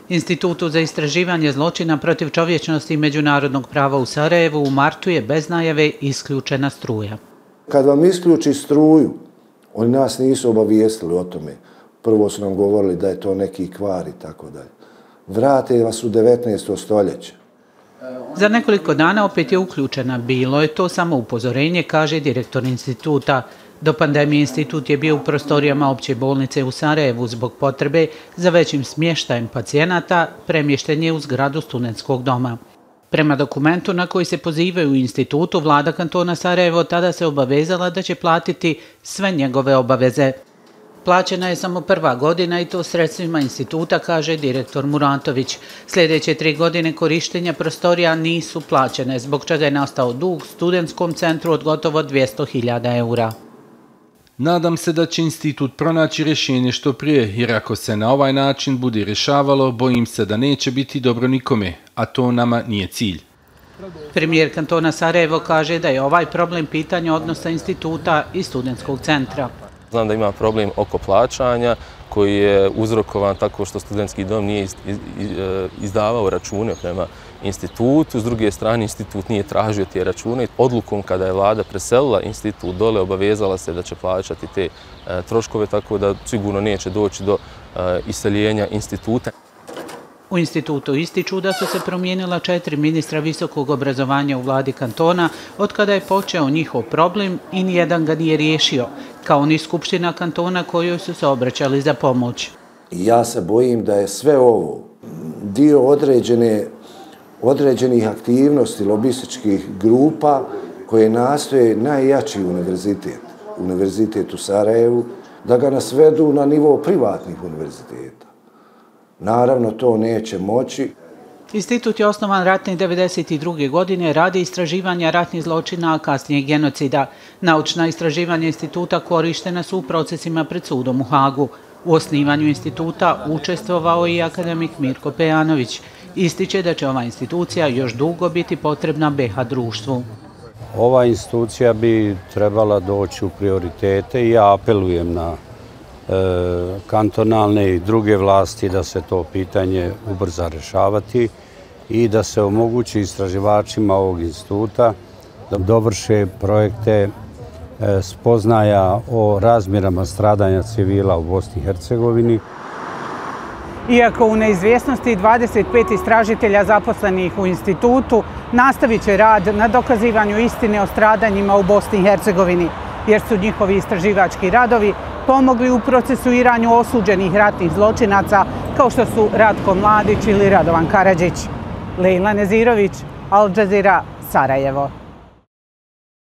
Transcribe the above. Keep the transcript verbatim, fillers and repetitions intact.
Institutu za istraživanje zločina protiv čovječnosti i međunarodnog prava u Sarajevu u martu je bez najave isključena struja. Kad vam isključi struju, oni nas nisu obavijestili o tome. Prvo su nam govorili da je to neki kvar i tako dalje. Vrate vas u devetnaesto stoljeće. Za nekoliko dana opet je uključena. Bilo je to samo upozorenje, kaže direktor instituta. Do pandemije institut je bio u prostorijama opće bolnice u Sarajevu zbog potrebe za većim smještajem pacijenata, premješten je u zgradu studentskog doma. Prema dokumentu na koji se pozivaju u institutu, vlada kantona Sarajevo tada se obavezala da će platiti sve njegove obaveze. Plaćena je samo prva godina i to sredstvima instituta, kaže direktor Muratović. Sljedeće tri godine korištenja prostorija nisu plaćene, zbog čega je nastao dug studentskom centru od gotovo dvjesto hiljada eura. Nadam se da će institut pronaći rješenje što prije, jer ako se na ovaj način bude rješavalo, bojim se da neće biti dobro nikome, a to nama nije cilj. Premijer kantona Sarajevo kaže da je ovaj problem pitanja odnosa instituta i studentskog centra. Znam da ima problem oko plaćanja koji je uzrokovan tako što studentski dom nije izdavao račune prema institutu. S druge strane, institut nije tražio te račune. Odlukom kada je vlada preselila institut dole, obavezala se da će plaćati te troškove, tako da sigurno neće doći do iseljenja instituta. U institutu ističu da su se promijenila četiri ministra visokog obrazovanja u vladi kantona od kada je počeo njihov problem i nijedan ga nije riješio, kao ni skupština kantona kojoj su se obraćali za pomoć. Ja se bojim da je sve ovo dio određene, određenih aktivnosti lobističkih grupa koje nastoje najjači univerzitet, univerzitet u Sarajevu, da ga nasvedu na nivo privatnih univerziteta. Naravno, to neće moći. Institut je osnovan ratne devedeset druge godine, radi istraživanja ratnih zločina, a kasnije genocida. Naučna istraživanja instituta korištena su u procesima pred sudom u Hagu. U osnivanju instituta učestvovao je i akademik Mirko Pejanović. Ističe da će ova institucija još dugo biti potrebna B iH društvu. Ova institucija bi trebala doći u prioritete i ja apelujem na kantonalne i druge vlasti da se to pitanje ubrza rješavati i da se omogući istraživačima ovog instituta da dovrše projekte spoznaja o razmjerama stradanja civila u Bosni i Hercegovini. Iako u neizvjesnosti dvadeset pet istražitelja zaposlenih u institutu nastavit će rad na dokazivanju istine o stradanjima u Bosni i Hercegovini, jer su njihovi istraživački radovi pomogli u procesuiranju osuđenih ratnih zločinaca kao što su Ratko Mladić ili Radovan Karadžić. Lejla Nezirović, Al Jazeera, Sarajevo.